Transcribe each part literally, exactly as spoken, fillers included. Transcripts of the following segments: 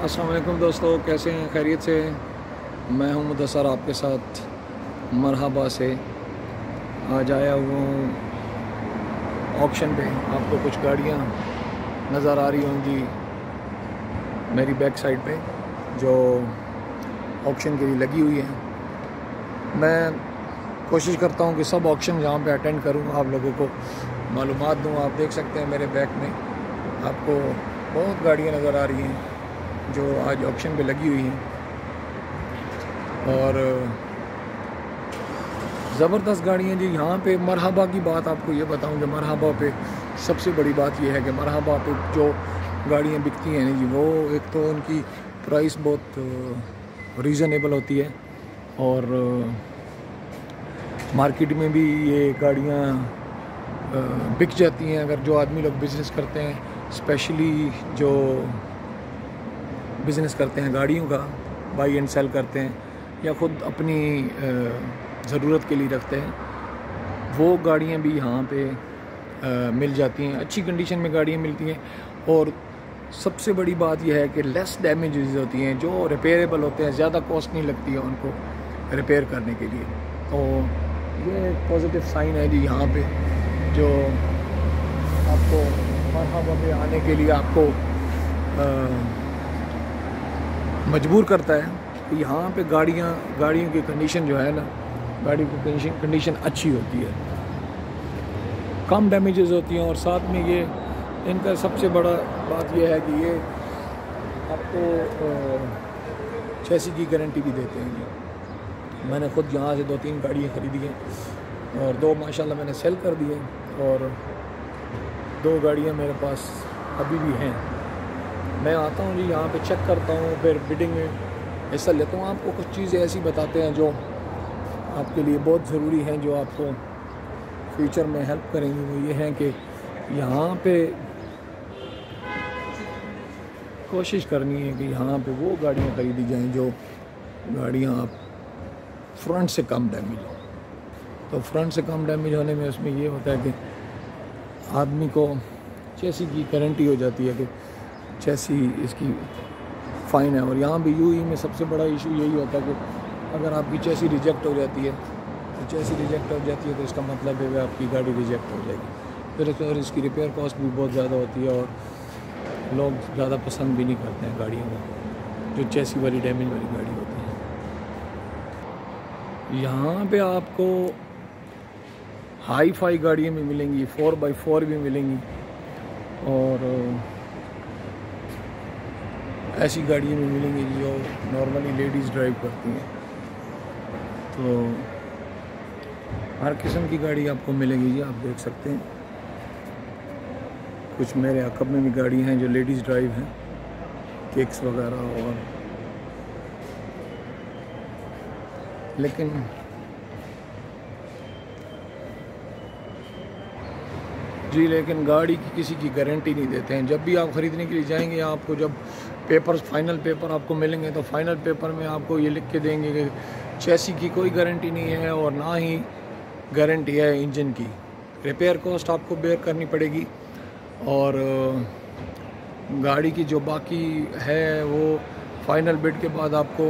अस्सलाम वालेकुम दोस्तों, कैसे हैं? खैरियत से? मैं हूं मुदस्सर आपके साथ मरहबा से। आज आया हुआ हूँ ऑक्शन पे। आपको कुछ गाड़ियाँ नज़र आ रही होंगी मेरी बैक साइड पे जो ऑक्शन के लिए लगी हुई हैं। मैं कोशिश करता हूँ कि सब ऑक्शन यहाँ पे अटेंड करूँ, आप लोगों को मालूमात दूँ। आप देख सकते हैं मेरे बैक में आपको बहुत गाड़ियाँ नज़र आ रही हैं जो आज ऑक्शन पे लगी हुई हैं और ज़बरदस्त गाड़ियाँ जी। यहाँ पे मरहबा की बात आपको ये बताऊँ कि मरहबा पे सबसे बड़ी बात ये है कि मरहबा पे जो गाड़ियाँ बिकती हैं जी, वो एक तो उनकी प्राइस बहुत रीज़नेबल होती है और मार्केट में भी ये गाड़ियाँ बिक जाती हैं। अगर जो आदमी लोग बिज़नेस करते हैं, स्पेशली जो बिज़नेस करते हैं गाड़ियों का, बाई एंड सेल करते हैं या ख़ुद अपनी ज़रूरत के लिए रखते हैं, वो गाड़ियाँ भी यहाँ पे आ, मिल जाती हैं। अच्छी कंडीशन में गाड़ियाँ मिलती हैं और सबसे बड़ी बात यह है कि लेस डैमेजेस होती हैं, जो रिपेयरेबल होते हैं, ज़्यादा कॉस्ट नहीं लगती है उनको रिपेयर करने के लिए। तो ये एक पॉजिटिव साइन है जी यहाँ पे, जो आपको मरहबा पे आने के लिए आपको आ, मजबूर करता है कि यहाँ पे गाड़ियाँ गाड़ियों की कंडीशन जो है ना, गाड़ी की कंडीशन कंडीशन अच्छी होती है, कम डैमेजेस होती हैं और साथ में ये इनका सबसे बड़ा बात यह है कि ये आपको चेसी की गारंटी भी देते हैं जी। मैंने ख़ुद यहाँ से दो तीन गाड़ियाँ ख़रीदी हैं और दो माशाल्लाह मैंने सेल कर दी हैं और दो गाड़ियाँ मेरे पास अभी भी हैं। मैं आता हूँ जी यहाँ पे चेक करता हूँ, फिर बिडिंग में हिस्सा लेता हूँ। आपको कुछ चीज़ें ऐसी बताते हैं जो आपके लिए बहुत ज़रूरी हैं, जो आपको फ्यूचर में हेल्प करेंगी। वो ये हैं कि यहाँ पे कोशिश करनी है कि यहाँ पे वो गाड़ियाँ खरीदी जाएँ जो गाड़ियाँ आप फ्रंट से कम डैमेज हो। तो फ्रंट से कम डैमेज होने में उसमें ये होता है कि आदमी को चेसी की गारंटी हो जाती है कि चेसी इसकी फ़ाइन है। और यहाँ भी यूई में सबसे बड़ा इशू यही होता है कि अगर आपकी चेसी रिजेक्ट हो जाती है, तो चेसी रिजेक्ट हो जाती है तो इसका मतलब है कि आपकी गाड़ी रिजेक्ट हो जाएगी। फिर और इसकी रिपेयर कॉस्ट भी बहुत ज़्यादा होती है और लोग ज़्यादा पसंद भी नहीं करते हैं गाड़ियों को जो चेसी वाली डैमेज वाली गाड़ी होती है। यहाँ पे आपको हाई फाई गाड़ियाँ भी मिलेंगी, फोर बाई फोर भी मिलेंगी और ऐसी गाड़ियाँ भी मिलेंगी जो नॉर्मली लेडीज़ ड्राइव करती हैं। तो हर किस्म की गाड़ी आपको मिलेगी जी। आप देख सकते हैं कुछ मेरे अकब में भी गाड़ी हैं जो लेडीज़ ड्राइव हैं, किक्स वगैरह। और लेकिन जी लेकिन गाड़ी की किसी की गारंटी नहीं देते हैं। जब भी आप ख़रीदने के लिए जाएंगे, आपको जब पेपर्स फाइनल पेपर आपको मिलेंगे तो फाइनल पेपर में आपको ये लिख के देंगे कि चेसी की कोई गारंटी नहीं है और ना ही गारंटी है इंजन की। रिपेयर कॉस्ट आपको बेयर करनी पड़ेगी और गाड़ी की जो बाकी है वो फाइनल बिड के बाद आपको,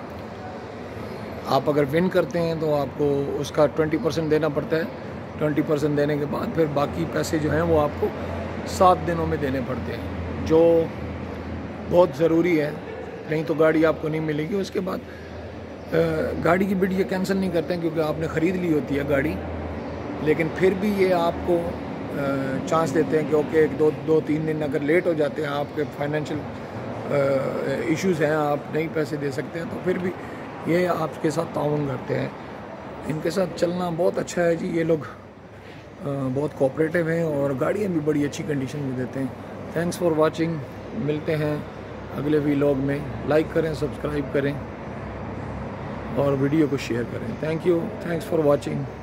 आप अगर विन करते हैं तो आपको उसका ट्वेंटी परसेंट देना पड़ता है। ट्वेंटी परसेंट देने के बाद फिर बाकी पैसे जो हैं वो आपको सात दिनों में देने पड़ते हैं, जो बहुत ज़रूरी है, नहीं तो गाड़ी आपको नहीं मिलेगी। उसके बाद गाड़ी की बिड ये कैंसिल नहीं करते हैं क्योंकि आपने ख़रीद ली होती है गाड़ी, लेकिन फिर भी ये आपको चांस देते हैं कि ओके दो दो तीन दिन अगर लेट हो जाते हैं, आपके फाइनेंशियल इश्यूज़ हैं, आप नहीं पैसे दे सकते हैं, तो फिर भी ये आपके साथ ताउन करते हैं। इनके साथ चलना बहुत अच्छा है जी। ये लोग बहुत कोऑपरेटिव हैं और गाड़ियाँ भी बड़ी अच्छी कंडीशन में देते हैं। Thanks for watching. मिलते हैं अगले व्लॉग में। लाइक करें, सब्सक्राइब करें और वीडियो को शेयर करें। Thank you, thanks for watching.